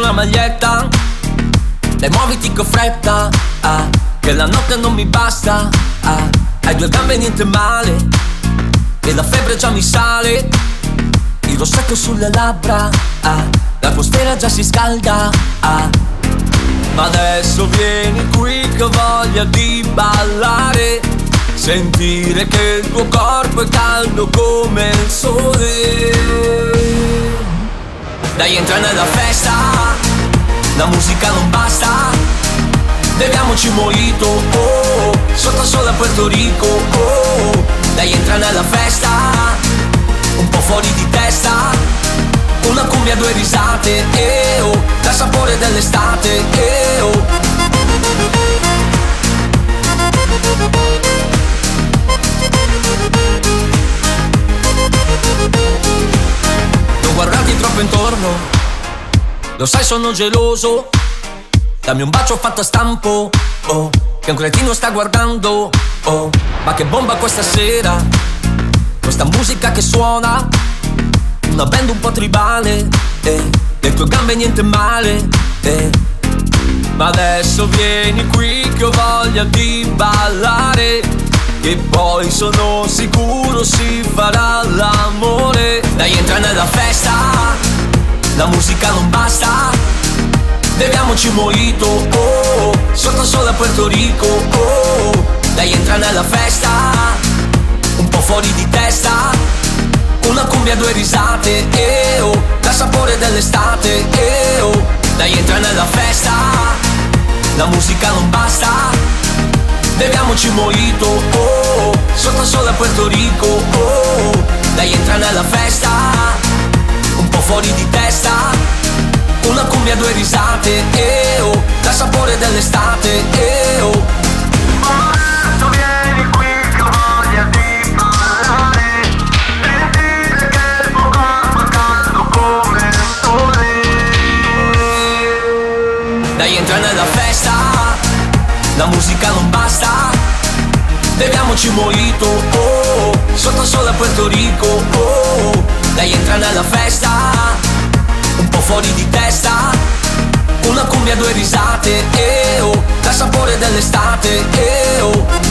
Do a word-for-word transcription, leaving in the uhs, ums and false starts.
una maglietta, dai muoviti con fretta, ah, che la notte non mi basta, ah, hai due gambe niente male, e la febbre già mi sale, il rossetto sulle labbra, ah, l'atmosfera già si scalda, ah. Ma adesso vieni qui che ho voglia di ballare, sentire che il tuo corpo è caldo come il sole. Dai, entra nella festa, la musica non basta, beviamoci mojito, oh, sotto sole a Puerto Rico, oh. Dai, entra nella festa, un po' fuori di testa, una cumbia, due risate, eh oh, dal sapore dell'estate, eh oh. Non guardarti troppo intorno, lo sai sono geloso, dammi un bacio fatto a stampo, oh, che un cretino sta guardando, oh. Ma che bomba questa sera, questa musica che suona, una band un po' tribale, eh, le tue gambe niente male, eh. Ma adesso vieni qui che ho voglia di ballare, che poi sono sicuro si farà l'amore. Dai, entra nella festa, la musica non basta, beviamoci mojito, oh, sotto sole a Puerto Rico, oh. Dai, entra nella festa, un po' fuori di testa, una cumbia, due risate, eh oh, dal sapore dell'estate, eh oh. Dai, entra nella festa, la musica non basta, beviamoci mojito, oh, sotto sole a Puerto Rico, oh. Dai, entra nella festa, un po' fuori di testa, una cumbia, due risate, eh oh, dal sapore dell'estate, eh oh. Adesso vieni qui che ho voglia di ballare, sentire che il tuo corpo è caldo come il sole. Dai, entra nella festa, la musica non basta, beviamoci mojito, oh, sotto sole a Puerto Rico, oh. Dai, entra nella festa, un po' fuori di testa, una cumbia, due risate, eh oh, dal sapore dell'estate, eh oh.